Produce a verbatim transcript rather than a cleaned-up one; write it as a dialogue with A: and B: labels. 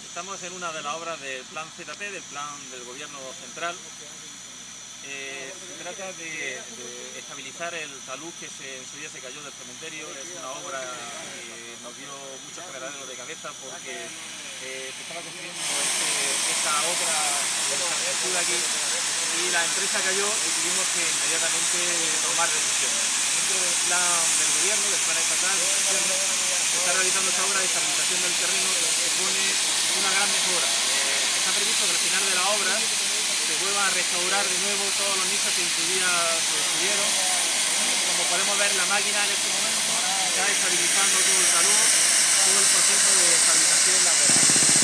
A: Estamos en una de las obras del Plan Z P, del Plan del Gobierno Central. Eh, se trata de, de estabilizar el talud que se, en su día se cayó del cementerio. Es una obra que nos dio muchos quebraderos de cabeza porque eh, se estaba construyendo este, esta obra de infraestructura aquí y la empresa cayó y tuvimos que inmediatamente tomar decisiones. Dentro del plan del gobierno, del plan estatal, se está realizando esta obra de estabilización del terreno que supone una gran mejora. Eh, está previsto que al final de la obra se vuelvan a restaurar de nuevo todos los nichos que en su día se destruyeron. Como podemos ver, la máquina en este momento está estabilizando todo el talud, todo el proceso de estabilización lateral.